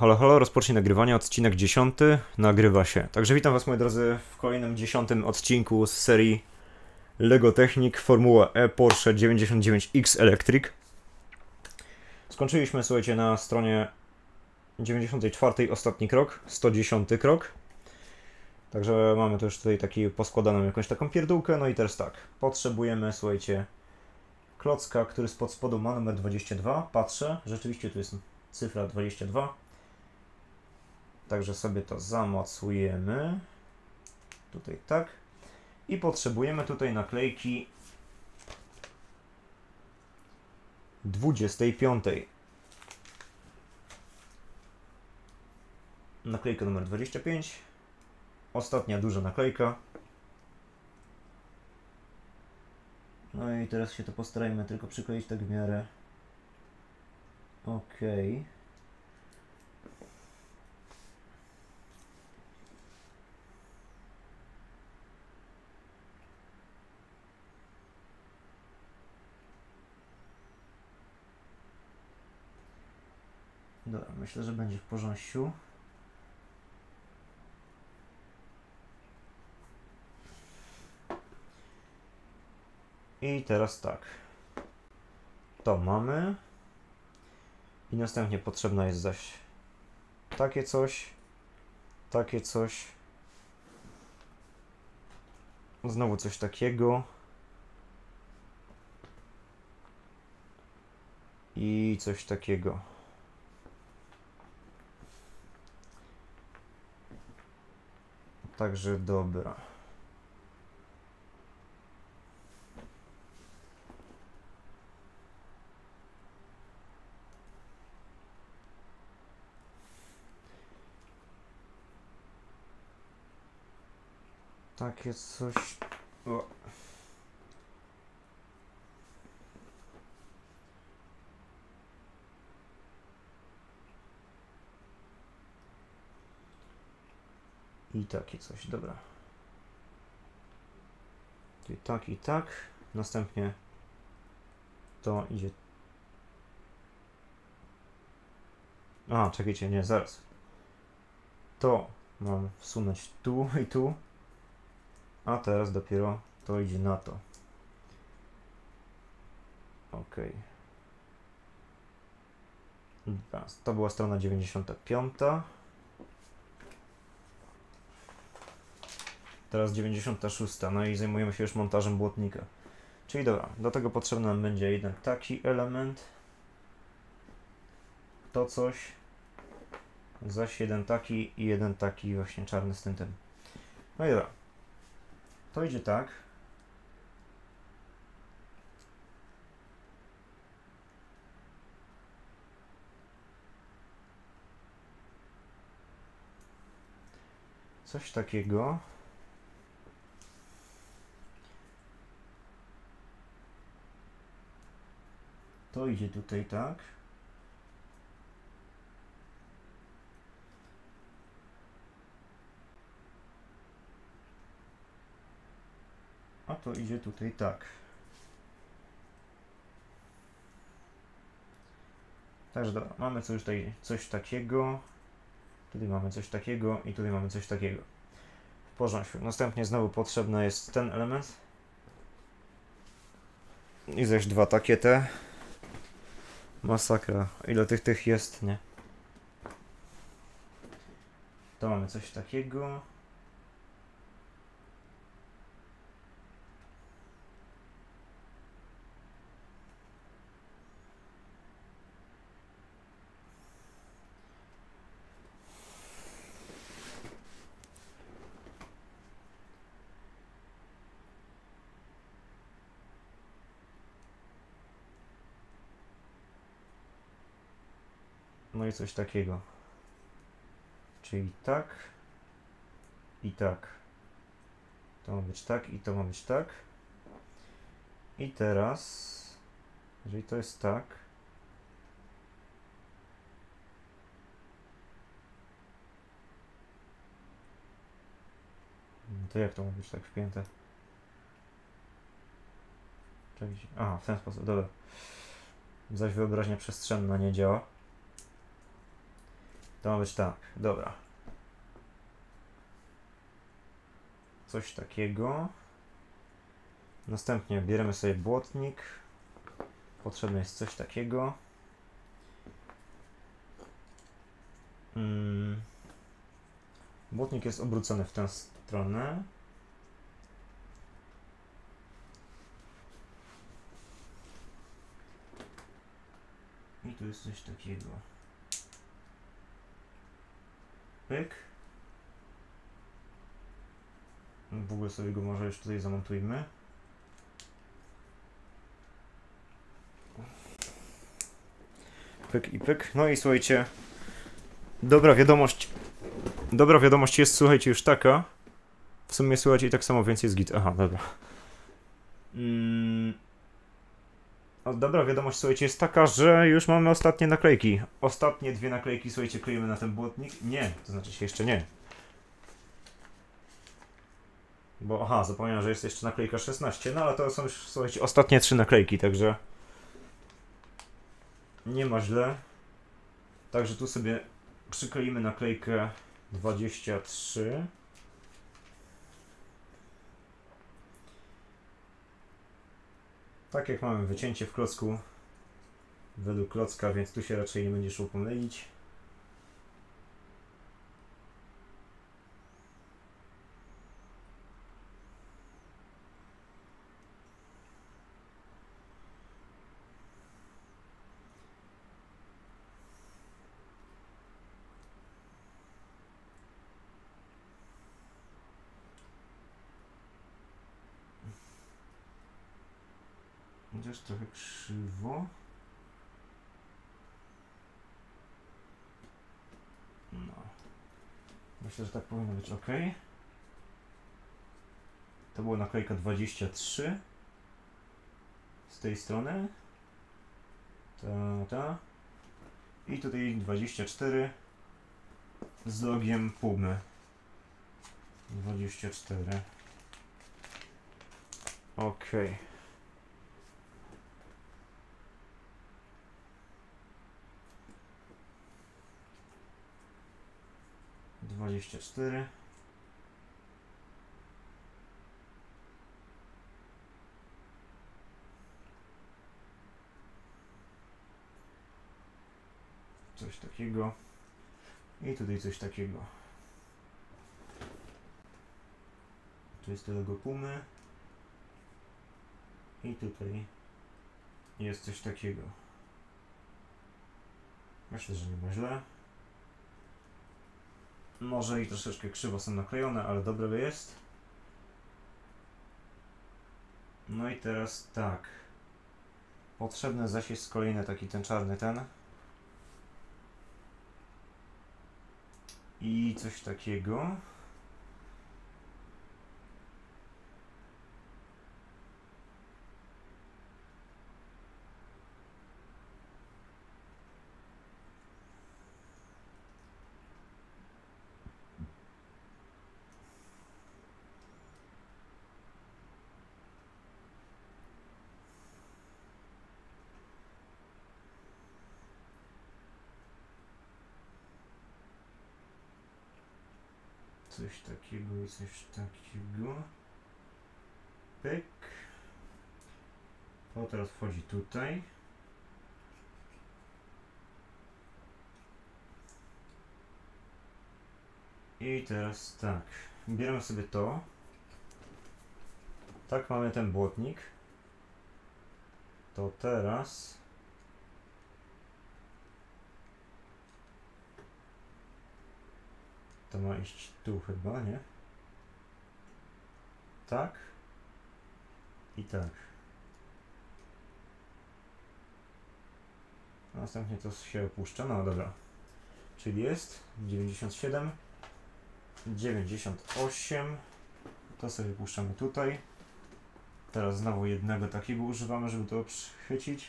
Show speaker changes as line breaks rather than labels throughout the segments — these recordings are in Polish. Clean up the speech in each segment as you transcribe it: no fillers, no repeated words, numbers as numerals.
Halo, halo, rozpocznij nagrywanie, odcinek 10 nagrywa się. Także witam was moi drodzy w kolejnym 10 odcinku z serii LEGO Technic Formuła E Porsche 99X Electric. Skończyliśmy, słuchajcie, na stronie 94, ostatni krok, 110 krok. Także mamy tu już tutaj taki poskładaną jakąś taką pierdółkę, no i teraz tak, potrzebujemy, słuchajcie, klocka, który spod spodu ma numer 22, patrzę, rzeczywiście tu jest cyfra 22. Także sobie to zamocujemy. Tutaj tak. I potrzebujemy tutaj naklejki 25. Naklejka numer 25. Ostatnia duża naklejka. No i teraz się to postarajmy tylko przykleić tak w miarę. Okej. Dobra, myślę, że będzie w porządku. I teraz tak. To mamy. I następnie potrzebna jest zaś takie coś. Takie coś. Znowu coś takiego. I coś takiego. Także dobra. Takie coś. O. I takie coś, dobra. Czyli tak i tak. Następnie to idzie. A, czekajcie, nie, zaraz. To mam wsunąć tu i tu. A teraz dopiero to idzie na to. Ok. To była strona 95. Teraz 96. No i zajmujemy się już montażem błotnika. Czyli dobra, do tego potrzebny nam będzie jeden taki element. To coś. Zaś jeden taki i jeden taki właśnie czarny z tym. No i dobra. To idzie tak. Coś takiego. To idzie tutaj tak. A to idzie tutaj tak. Także dobra, mamy coś tutaj, coś takiego. Tutaj mamy coś takiego i tutaj mamy coś takiego. W porządku. Następnie znowu potrzebny jest ten element. I zaś dwa takie te. Masakra. Ile tych jest, nie? To mamy coś takiego. No i coś takiego. Czyli tak i tak. To ma być tak i to ma być tak. I teraz, jeżeli to jest tak, to jak to ma być tak wpięte? Aha, w ten sposób, dobra. Zaś wyobraźnia przestrzenna nie działa. To ma być tak, dobra. Coś takiego. Następnie bierzemy sobie błotnik. Potrzebne jest coś takiego. Błotnik jest obrócony w tę stronę. I tu jest coś takiego. Pyk. W ogóle sobie go może już tutaj zamontujmy. Pyk i pyk. No i słuchajcie, dobra wiadomość jest, słuchajcie, już taka. W sumie słuchajcie i tak samo, więc jest git. Aha, dobra. Dobra wiadomość, słuchajcie, jest taka, że już mamy ostatnie naklejki. Ostatnie 2 naklejki, słuchajcie, klejemy na ten błotnik. Nie, to znaczy się jeszcze nie. Bo, aha, zapomniałem, że jest jeszcze naklejka 16, no ale to są już, słuchajcie, ostatnie 3 naklejki, także nie ma źle. Także tu sobie przykleimy naklejkę 23. Tak jak mamy wycięcie w klocku według klocka, więc tu się raczej nie będzie szło pomylić. Chociaż trochę krzywo. No. Myślę, że tak powinno być ok. To była naklejka 23. Z tej strony. Ta. I tutaj 24. Z logiem Pumy. 24. Ok. Dwadzieścia cztery. Coś takiego. I tutaj coś takiego. Tu jest to logo Pumy. I tutaj jest coś takiego. Myślę, że nie ma źle. Może i troszeczkę krzywo są naklejone, ale dobre jest. No i teraz tak. Potrzebny zaś jest kolejny taki ten czarny ten. I coś takiego. Coś takiego i coś takiego. Pyk. To teraz wchodzi tutaj. I teraz tak. Bierzemy sobie to. Tak, mamy ten błotnik. To teraz to ma iść tu chyba, nie? Tak. I tak. Następnie to się opuszcza. No dobra. Czyli jest 97, 98. To sobie puszczamy tutaj. Teraz znowu jednego takiego używamy, żeby to przychwycić.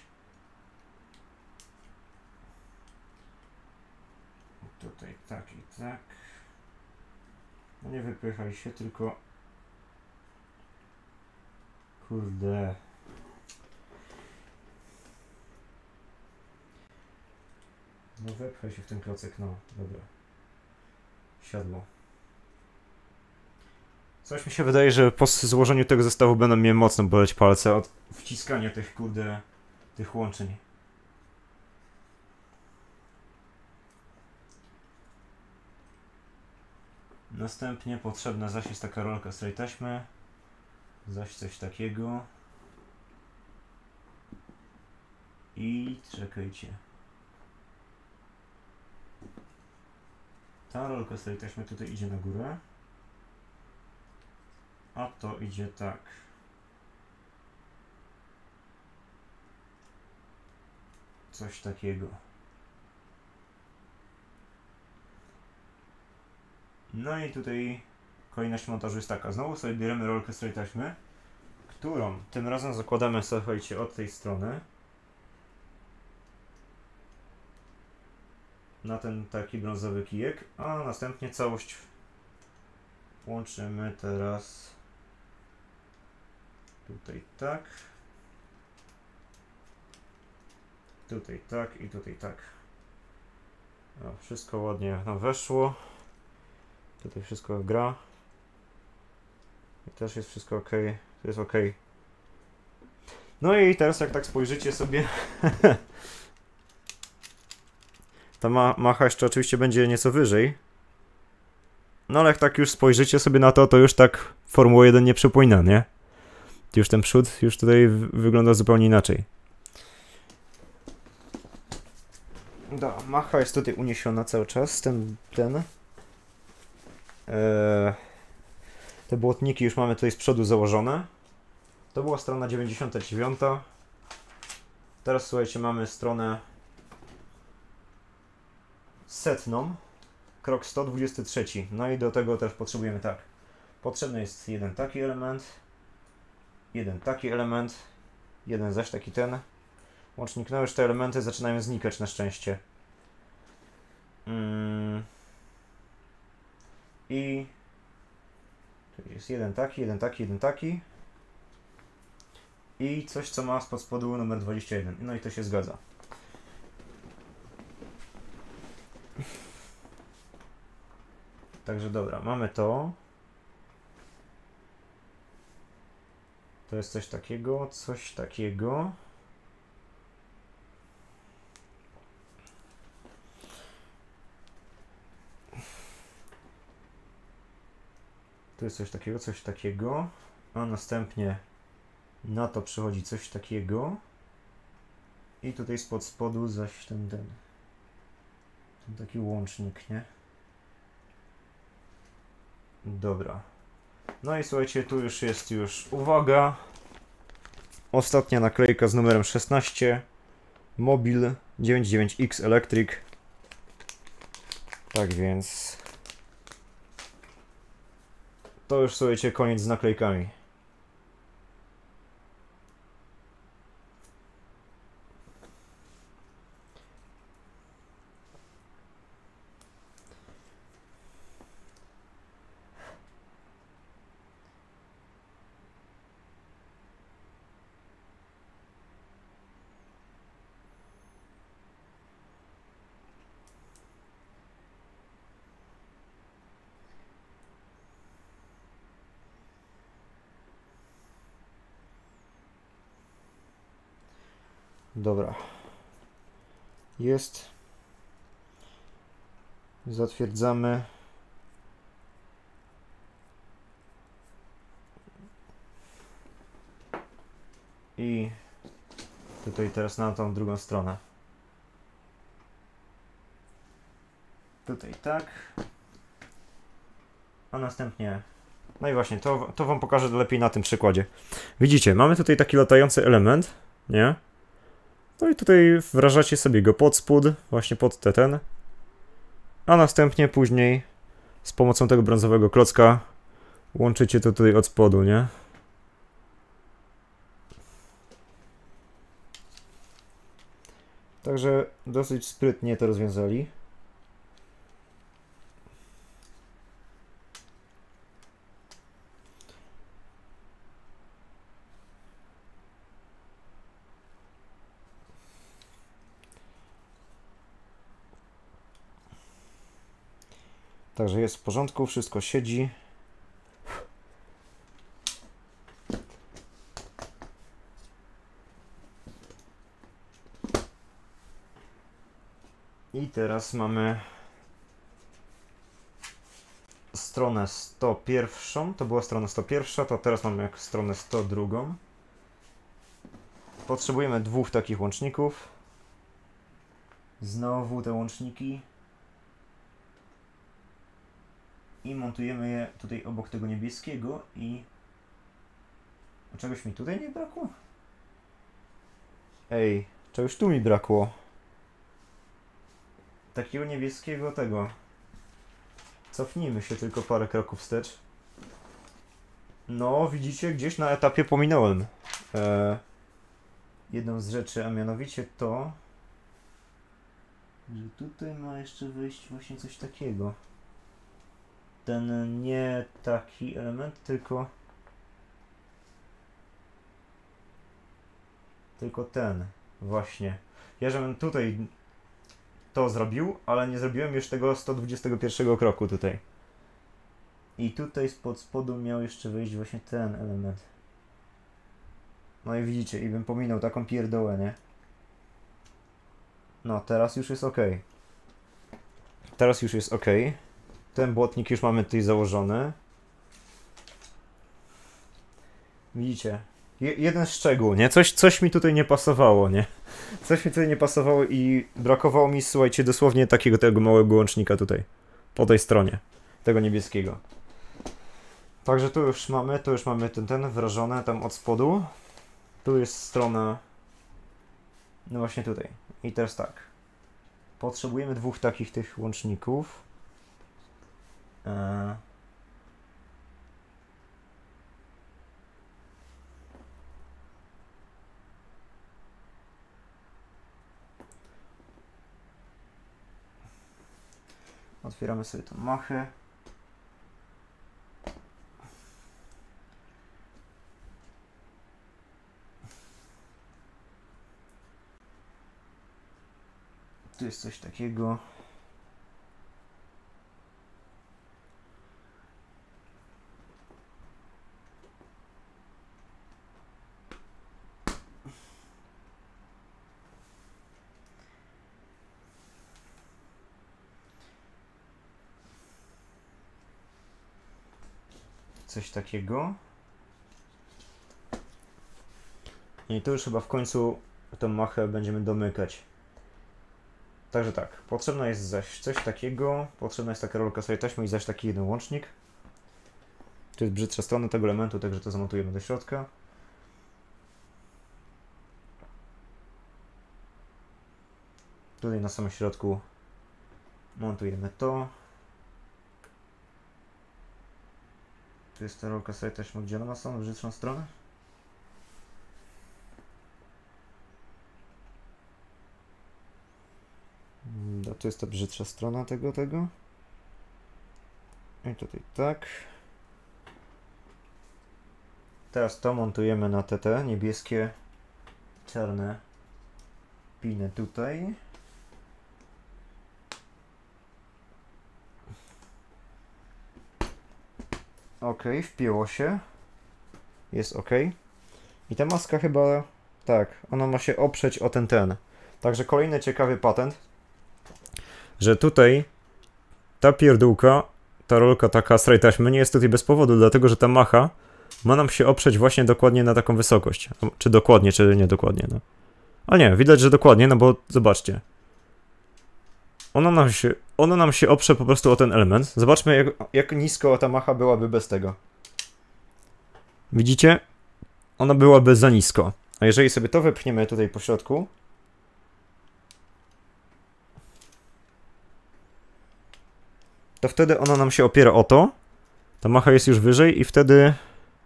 Tutaj tak i tak. No nie wypychaj się, tylko... Kurde. No wepchaj się w ten klocek, no, dobra. Siadło. Coś mi się wydaje, że po złożeniu tego zestawu będą mnie mocno boleć palce od wciskania tych, kurde, tych łączeń. Następnie potrzebna zaś jest taka rolka z tej taśmy. Zaś coś takiego. I czekajcie. Ta rolka z tej taśmy tutaj idzie na górę. A to idzie tak. Coś takiego. No i tutaj kolejność montażu jest taka. Znowu sobie bierzemy rolkę z tej taśmy, którą tym razem zakładamy, słuchajcie, od tej strony na ten taki brązowy kijek, a następnie całość łączymy teraz tutaj tak, tutaj tak i tutaj tak. No, wszystko ładnie nam weszło. Tutaj wszystko gra. I też jest wszystko ok. To jest ok. No i teraz jak tak spojrzycie sobie ta macha jeszcze oczywiście będzie nieco wyżej. No ale jak tak już spojrzycie sobie na to, to już tak Formuła 1 nie przypomina, nie? Już ten przód już tutaj wygląda zupełnie inaczej. Da, macha jest tutaj uniesiona cały czas, te błotniki już mamy tutaj z przodu założone. To była strona 99. Teraz słuchajcie, mamy stronę 100, krok 123. No i do tego też potrzebujemy tak. Potrzebny jest jeden taki element, jeden zaś taki ten. Łącznik, no już te elementy zaczynają znikać na szczęście. I tu jest jeden taki. I coś, co ma spod spodu numer 21. No i to się zgadza. Także dobra, mamy to. To jest coś takiego, Tu jest coś takiego. A następnie na to przychodzi coś takiego. I tutaj spod spodu zaś ten taki łącznik, nie? Dobra. No i słuchajcie, tu już jest uwaga. Ostatnia naklejka z numerem 16. Mobil 99X Electric. Tak więc to już, słuchajcie, koniec z naklejkami. Dobra. Jest. Zatwierdzamy. I tutaj teraz na tą drugą stronę. Tutaj tak. A następnie... No i właśnie, to wam pokażę lepiej na tym przykładzie. Widzicie, mamy tutaj taki latający element, nie? No i tutaj wrażacie sobie go pod spód, właśnie pod ten. A następnie później z pomocą tego brązowego klocka łączycie to tutaj od spodu, nie? Także dosyć sprytnie to rozwiązali. Także jest w porządku, wszystko siedzi. I teraz mamy stronę 101. To była strona 101, to teraz mamy stronę 102. Potrzebujemy dwóch takich łączników. Znowu te łączniki. I montujemy je tutaj obok tego niebieskiego i... Czegoś mi tutaj nie brakło? Ej, czegoś tu mi brakło. Takiego niebieskiego tego. Cofnijmy się tylko parę kroków wstecz. No, widzicie, gdzieś na etapie pominąłem jedną z rzeczy, a mianowicie to, że tutaj ma jeszcze wyjść właśnie coś takiego. Ten nie taki element, tylko ten właśnie. Ja żebym tutaj to zrobił, ale nie zrobiłem już tego 121 kroku tutaj. I tutaj spod spodu miał jeszcze wyjść właśnie ten element. No i widzicie, i bym pominął taką pierdołę, nie? No, teraz już jest ok. Teraz już jest ok. Ten błotnik już mamy tutaj założony. Widzicie? Jeden szczegół, nie? Coś mi tutaj nie pasowało, nie? Coś mi tutaj nie pasowało i brakowało mi, słuchajcie, dosłownie tego małego łącznika tutaj. Po tej stronie. Tego niebieskiego. Także tu już mamy ten wrażone tam od spodu. Tu jest strona... No właśnie tutaj. I teraz tak. Potrzebujemy dwóch takich tych łączników. Otwieramy sobie tą machę. Tu jest coś takiego. Coś takiego. I tu już chyba w końcu tę machę będziemy domykać. Także tak, potrzebna jest zaś coś takiego, potrzebna jest taka rolka sobie taśmy i zaś taki jeden łącznik. To jest brzydsza strona tego elementu, także to zamontujemy do środka. Tutaj na samym środku montujemy to. Tu jest ta rolka sobie taśmy, gdzie ona ma samą brzydszą stronę. To jest ta brzydsza strona tego. I tutaj tak. Teraz to montujemy na te niebieskie, czarne piny tutaj. Ok, wpięło się. Jest ok. I ta maska chyba... Tak, ona ma się oprzeć o ten. Także kolejny ciekawy patent, że tutaj ta pierdółka, ta rolka taka z taśmy nie jest tutaj bez powodu, dlatego że ta macha ma nam się oprzeć właśnie dokładnie na taką wysokość. Czy dokładnie, czy nie dokładnie, no. Ale nie, widać, że dokładnie, no bo zobaczcie. Ona nam się oprze po prostu o ten element. Zobaczmy, jak nisko ta macha byłaby bez tego. Widzicie? Ona byłaby za nisko. A jeżeli sobie to wepchniemy tutaj po środku, to wtedy ona nam się opiera o to. Ta macha jest już wyżej i wtedy...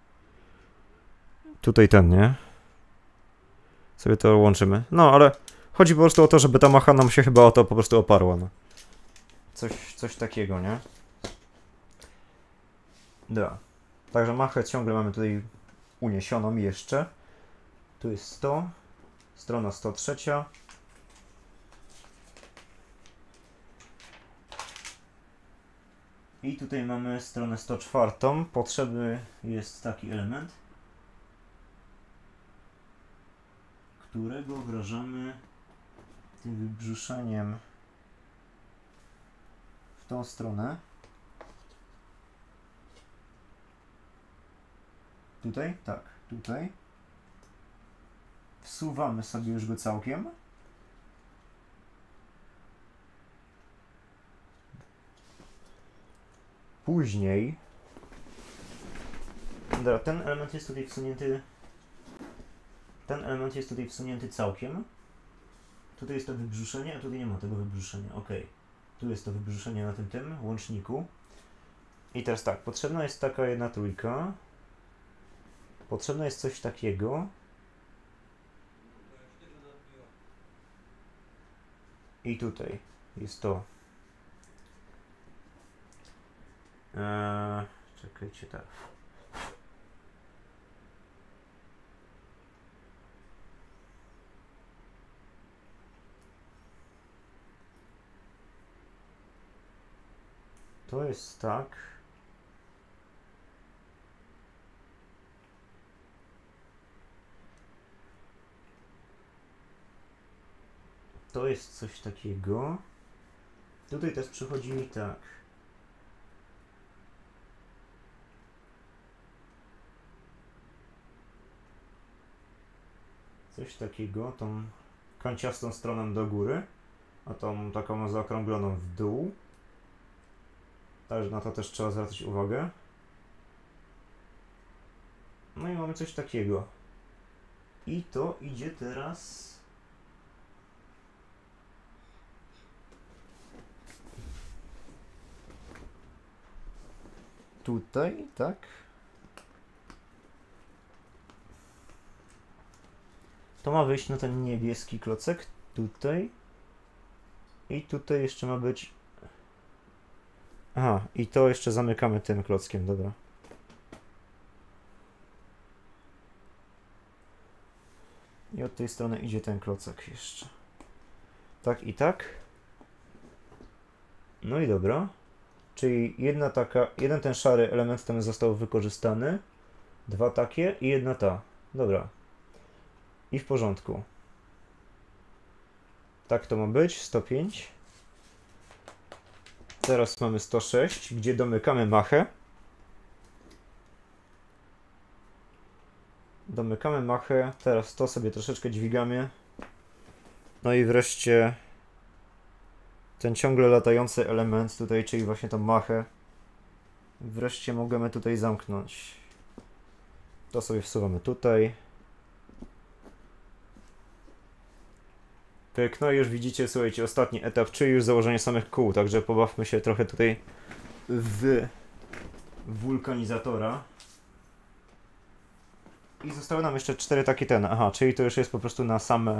Tutaj nie? Sobie to łączymy. No, ale chodzi po prostu o to, żeby ta macha nam się chyba o to po prostu oparła, no. Coś takiego, nie? Dobra. Także machę ciągle mamy tutaj uniesioną jeszcze. Tu jest 100. Strona 103. I tutaj mamy stronę 104. Potrzebny jest taki element, którego wrażamy tym wybrzuszeniem w tą stronę. Tutaj? Tak, tutaj. Wsuwamy sobie już go całkiem. Później dobra, ten element jest tutaj wsunięty. Ten element jest tutaj wsunięty całkiem. Tutaj jest to wybrzuszenie, a tutaj nie ma tego wybrzuszenia. Ok. Tu jest to wybrzuszenie na tym łączniku. I teraz tak, potrzebna jest taka jedna trójka. Potrzebne jest coś takiego. I tutaj jest to. Czekajcie, tak. To jest tak. To jest coś takiego. Tutaj też przychodzi mi tak. Coś takiego, tą kanciastą stroną do góry, a tą taką zaokrągloną w dół. Także na to też trzeba zwracać uwagę. No i mamy coś takiego. I to idzie teraz... tutaj, tak? To ma wyjść na ten niebieski klocek, tutaj. I tutaj jeszcze ma być... Aha, i to jeszcze zamykamy tym klockiem, dobra. I od tej strony idzie ten klocek jeszcze. Tak i tak. No i dobra. Czyli jeden ten szary element tam został wykorzystany. Dwa takie i jedna ta. Dobra. I w porządku. Tak to ma być. 105. Teraz mamy 106, gdzie domykamy machę. Domykamy machę. Teraz to sobie troszeczkę dźwigamy. No i wreszcie ten ciągle latający element tutaj, czyli właśnie tą machę. Wreszcie możemy tutaj zamknąć. To sobie wsuwamy tutaj. Tak, no i już widzicie, słuchajcie, ostatni etap, czyli już założenie samych kół, także pobawmy się trochę tutaj w wulkanizatora. I zostały nam jeszcze 4 takie aha, czyli to już jest po prostu na same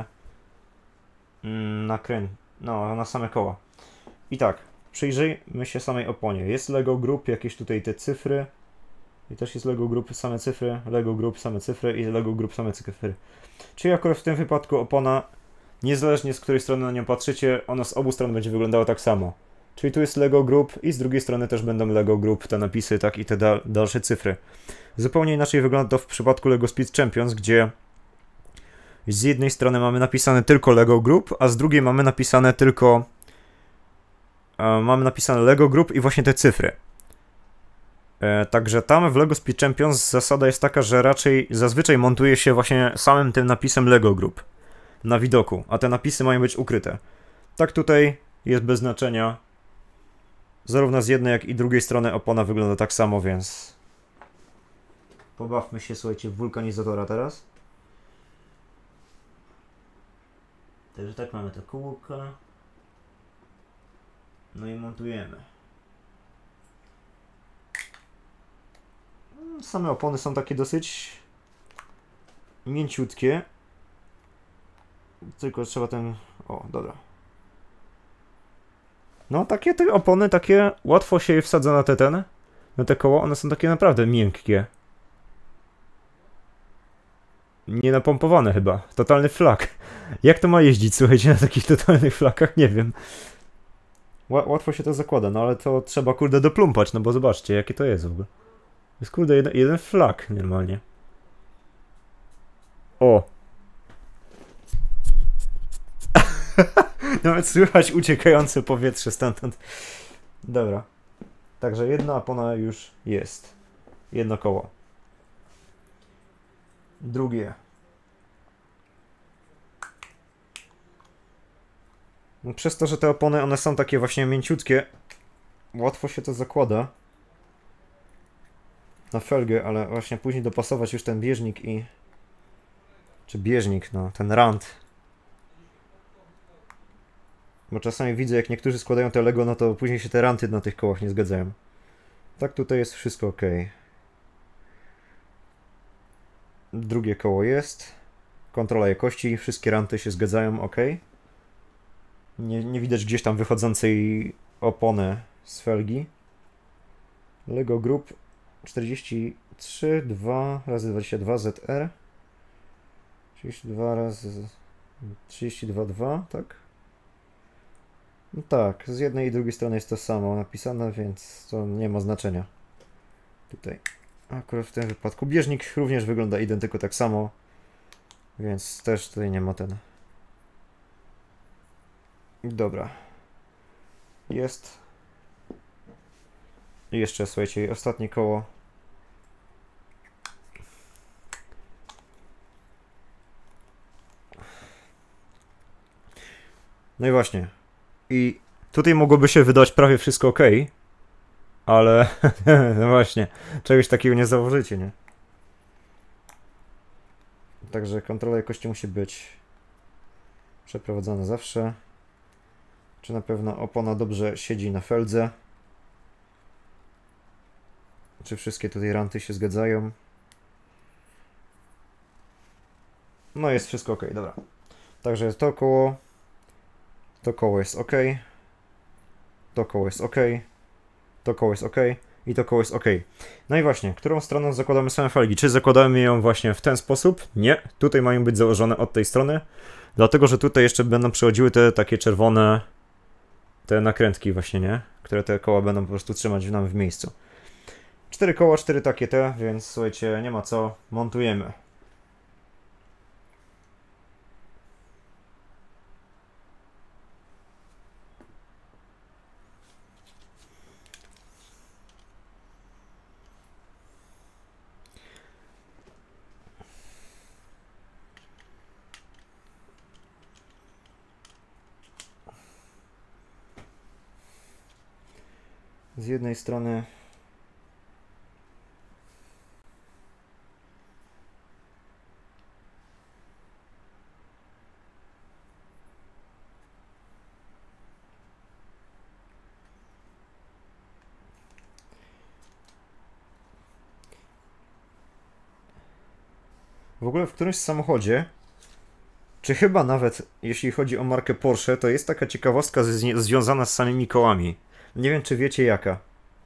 na same koła. I tak, przyjrzyjmy się samej oponie. Jest Lego Group, jakieś tutaj te cyfry. I też jest Lego Group, same cyfry, Lego Group, same cyfry i Lego Group, same cyfry. Czyli akurat w tym wypadku opona, niezależnie z której strony na nią patrzycie, ona z obu stron będzie wyglądała tak samo. Czyli tu jest Lego Group i z drugiej strony też będą Lego Group, te napisy, tak, i te dalsze cyfry. Zupełnie inaczej wygląda to w przypadku Lego Speed Champions, gdzie z jednej strony mamy napisane tylko Lego Group, a z drugiej mamy napisane tylko Lego Group i właśnie te cyfry. Także tam w Lego Speed Champions zasada jest taka, że raczej zazwyczaj montuje się właśnie samym tym napisem Lego Group na widoku, a te napisy mają być ukryte. Tak tutaj jest bez znaczenia. Zarówno z jednej, jak i drugiej strony opona wygląda tak samo, więc pobawmy się, słuchajcie, w wulkanizatora teraz. Także tak, mamy te kółka. No i montujemy. Same opony są takie dosyć mięciutkie. Tylko trzeba ten... O, dobra. No, takie te opony, takie łatwo się je wsadza na te koło. One są takie naprawdę miękkie. Nie napompowane chyba. Totalny flak. Jak to ma jeździć, słuchajcie, na takich totalnych flakach? Nie wiem. Łatwo się to zakłada, no ale to trzeba kurde doplumpać, no bo zobaczcie jakie to jest w ogóle. Jest kurde jeden flag normalnie. O! Nawet słychać uciekające powietrze stamtąd. Dobra. Także jedna opona już jest. Jedno koło. Drugie. No, przez to, że te opony one są takie właśnie mięciutkie, łatwo się to zakłada na felgę, ale właśnie później dopasować już ten bieżnik i... Czy bieżnik, no, ten rant. Bo czasami widzę, jak niektórzy składają te Lego, no to później się te ranty na tych kołach nie zgadzają. Tak, tutaj jest wszystko ok. Drugie koło jest. Kontrola jakości, wszystkie ranty się zgadzają ok. Nie widać gdzieś tam wychodzącej opony z felgi. Lego Group 43, 2 razy 22 ZR. 32 razy 32, 2, tak? No tak, z jednej i drugiej strony jest to samo napisane, więc to nie ma znaczenia. Tutaj akurat w tym wypadku bieżnik również wygląda identyko tak samo, więc też tutaj nie ma ten. Dobra. Jest. I jeszcze, słuchajcie, ostatnie koło. No i właśnie. I tutaj mogłoby się wydać prawie wszystko ok, ale no właśnie, czegoś takiego nie założycie, nie? Także kontrola jakości musi być przeprowadzana zawsze. Czy na pewno opona dobrze siedzi na feldze? Czy wszystkie tutaj ranty się zgadzają? No jest wszystko ok, dobra. Także to koło jest ok. To koło jest ok. To koło jest ok. I to koło jest ok. No i właśnie, którą stroną zakładamy same felgi? Czy zakładamy ją właśnie w ten sposób? Nie. Tutaj mają być założone od tej strony. Dlatego, że tutaj jeszcze będą przechodziły te takie czerwone... Te nakrętki właśnie, nie? Które te koła będą po prostu trzymać nam w miejscu. 4 koła, 4 takie te, więc słuchajcie, nie ma co. Montujemy. Z jednej strony w ogóle w którymś samochodzie, czy chyba nawet jeśli chodzi o markę Porsche, to jest taka ciekawostka związana z samymi kołami. Nie wiem, czy wiecie jaka.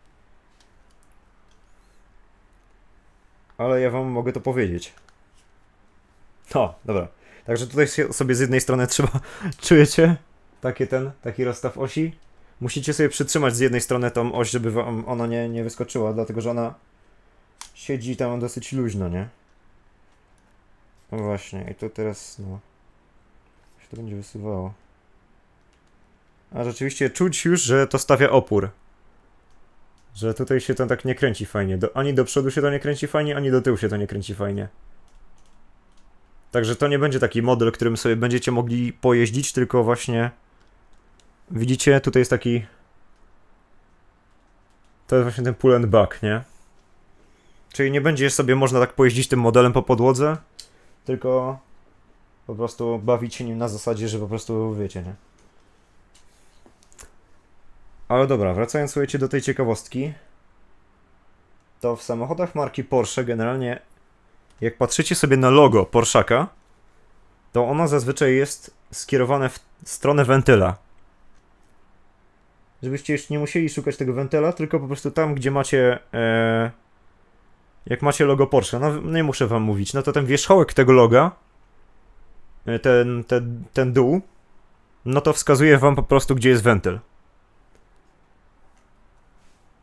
Ale ja wam mogę to powiedzieć. O, dobra. Także tutaj sobie z jednej strony trzeba... Czujecie? Taki rozstaw osi. Musicie sobie przytrzymać z jednej strony tą oś, żeby wam ona nie wyskoczyła, dlatego że ona siedzi tam dosyć luźno, nie? No właśnie, i to teraz, no... się to będzie wysuwało. A rzeczywiście czuć już, że to stawia opór. Że tutaj się to tak nie kręci fajnie. Ani do przodu się to nie kręci fajnie, ani do tyłu się to nie kręci fajnie. Także to nie będzie taki model, którym sobie będziecie mogli pojeździć, tylko właśnie... Widzicie, tutaj jest taki... To jest właśnie ten pull and buck, nie? Czyli nie będzie sobie można tak pojeździć tym modelem po podłodze, tylko po prostu bawić się nim na zasadzie, że po prostu wiecie, nie? Ale dobra, wracając słuchajcie do tej ciekawostki, to w samochodach marki Porsche generalnie, jak patrzycie sobie na logo Porszaka, to ono zazwyczaj jest skierowane w stronę wentyla. Żebyście już nie musieli szukać tego wentyla, tylko po prostu tam, gdzie macie... jak macie logo Porsche, no nie muszę wam mówić, no to ten wierzchołek tego loga, ten dół, no to wskazuje wam po prostu, gdzie jest wentyl.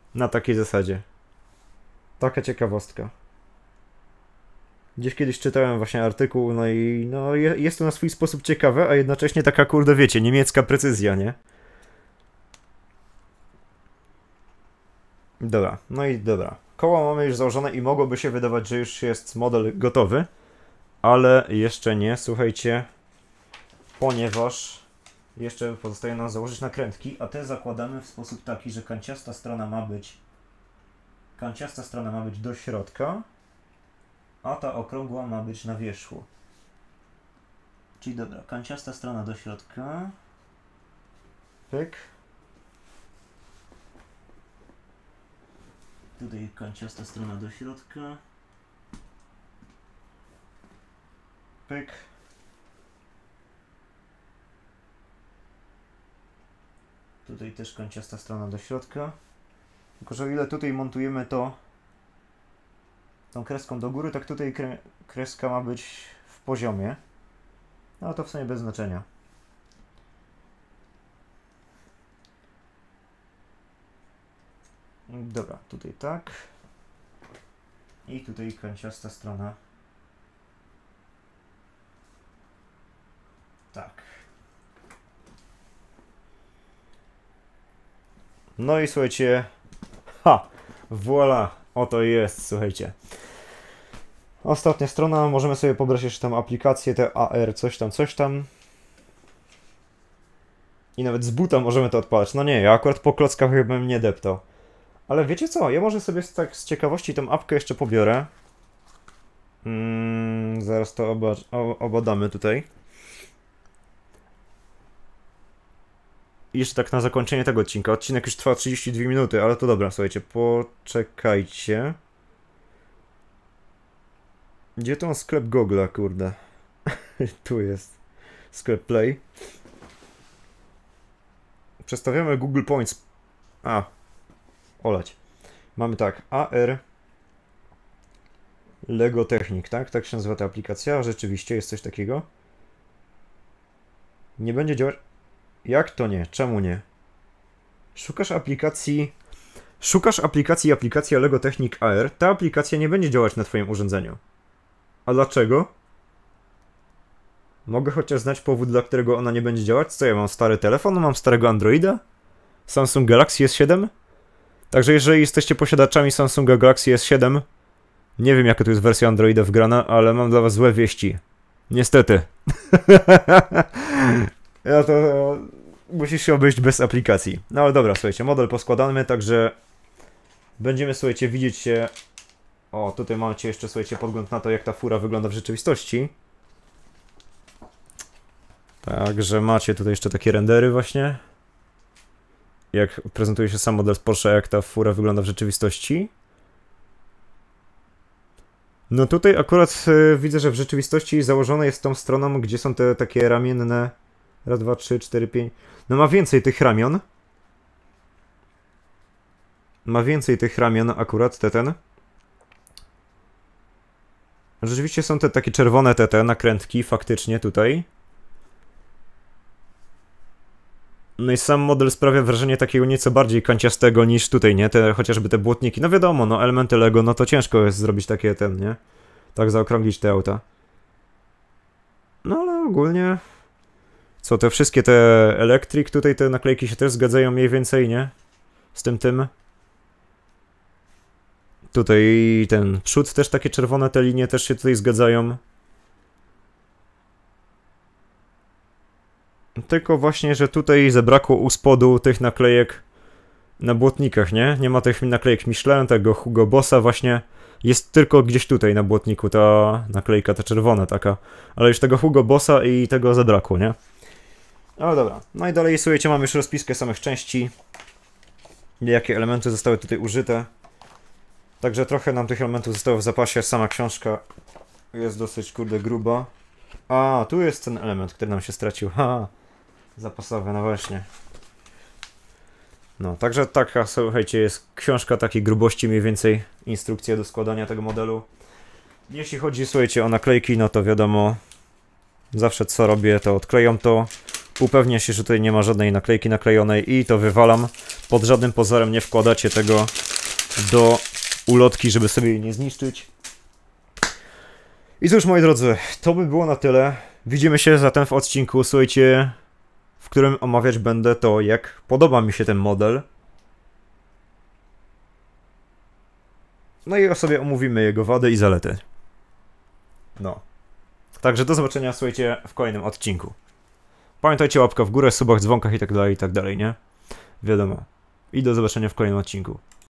Na takiej zasadzie. Taka ciekawostka. Gdzieś kiedyś czytałem właśnie artykuł, no i no jest to na swój sposób ciekawe, a jednocześnie taka, kurde, wiecie, niemiecka precyzja, nie? Dobra, no i dobra. Koło mamy już założone i mogłoby się wydawać, że już jest model gotowy, ale jeszcze nie, słuchajcie, ponieważ jeszcze pozostaje nam założyć nakrętki, a te zakładamy w sposób taki, że kanciasta strona ma być do środka, a ta okrągła ma być na wierzchu. Czyli dobra, kanciasta strona do środka. Pyk. Tutaj kanciasta strona do środka. Pyk. Tutaj też kanciasta strona do środka. Tylko że o ile tutaj montujemy to tą kreską do góry, tak tutaj kreska ma być w poziomie. No to w sumie bez znaczenia. Dobra, tutaj tak. I tutaj kanciasta strona. Tak. No i słuchajcie. Ha! Voila! Oto jest, słuchajcie. Ostatnia strona. Możemy sobie pobrać jeszcze tam aplikację, te AR, coś tam. I nawet z buta możemy to odpalać. No nie, ja akurat po klockach bym nie deptał. Ale wiecie co? Ja może sobie tak z ciekawości tą apkę jeszcze pobiorę. Zaraz to obadamy tutaj. I jeszcze tak na zakończenie tego odcinka. Odcinek już trwa 32 minuty, ale to dobra, słuchajcie, poczekajcie. Gdzie to sklep Google'a, kurde? Tu jest sklep Play. Przestawiamy Google Points. Olać. Mamy tak, AR Lego Technik, tak? Tak się nazywa ta aplikacja. Rzeczywiście jest coś takiego. Nie będzie działać. Jak to nie? Czemu nie? Szukasz aplikacji aplikacja Lego Technik AR. Ta aplikacja nie będzie działać na twoim urządzeniu. A dlaczego? Mogę chociaż znać powód, dla którego ona nie będzie działać? Co ja mam? Stary telefon? Mam starego Androida? Samsung Galaxy S7? Także jeżeli jesteście posiadaczami Samsunga Galaxy S7, nie wiem jaka tu jest wersja Androida wgrana, ale mam dla was złe wieści. Niestety. Ja to musisz się obejść bez aplikacji. No ale dobra, słuchajcie, model poskładamy, także będziemy, słuchajcie, widzieć się. O, tutaj macie jeszcze, słuchajcie, podgląd na to, jak ta fura wygląda w rzeczywistości. Także macie tutaj jeszcze takie rendery właśnie. Jak prezentuje się sam model z Porsche, jak ta fura wygląda w rzeczywistości. No tutaj akurat widzę, że w rzeczywistości założone jest tą stroną, gdzie są te takie ramienne. Raz, dwa, trzy, cztery, pięć. No ma więcej tych ramion. Ma więcej tych ramion akurat, ten. Rzeczywiście są te takie czerwone te nakrętki faktycznie tutaj. No i sam model sprawia wrażenie takiego nieco bardziej kanciastego niż tutaj, nie? Chociażby te błotniki. No wiadomo, no elementy Lego, no to ciężko jest zrobić takie nie? Tak zaokrąglić te auta. No ale ogólnie... Co, te wszystkie te Electric, tutaj te naklejki się też zgadzają mniej więcej, nie? Z tym. Tutaj ten przód też takie czerwone, te linie też się tutaj zgadzają. Tylko właśnie, że tutaj zabrakło u spodu tych naklejek na błotnikach, nie? Nie ma tych naklejek Michelin, tego Hugo Bossa właśnie. Jest tylko gdzieś tutaj na błotniku ta naklejka, ta czerwona taka. Ale już tego Hugo Bossa i tego zabrakło, nie? Ale dobra. No i dalej, słuchajcie, mamy już rozpiskę samych części. Jakie elementy zostały tutaj użyte. Także trochę nam tych elementów zostało w zapasie. Sama książka jest dosyć, kurde, gruba. A, tu jest ten element, który nam się stracił. Ha, zapasowy, no właśnie. No, także taka, słuchajcie, jest książka takiej grubości mniej więcej. Instrukcja do składania tego modelu. Jeśli chodzi, słuchajcie, o naklejki, no to wiadomo. Zawsze co robię, to odklejam to. Upewnię się, że tutaj nie ma żadnej naklejki naklejonej i to wywalam. pod żadnym pozorem nie wkładacie tego do ulotki, żeby sobie jej nie zniszczyć. I cóż, moi drodzy, to by było na tyle. Widzimy się zatem w odcinku, słuchajcie, w którym omawiać będę to, jak podoba mi się ten model. No i sobie omówimy jego wady i zalety. No. Także do zobaczenia, słuchajcie, w kolejnym odcinku. Pamiętajcie, łapka w górę, subach, dzwonkach i tak dalej, nie? Wiadomo. I do zobaczenia w kolejnym odcinku.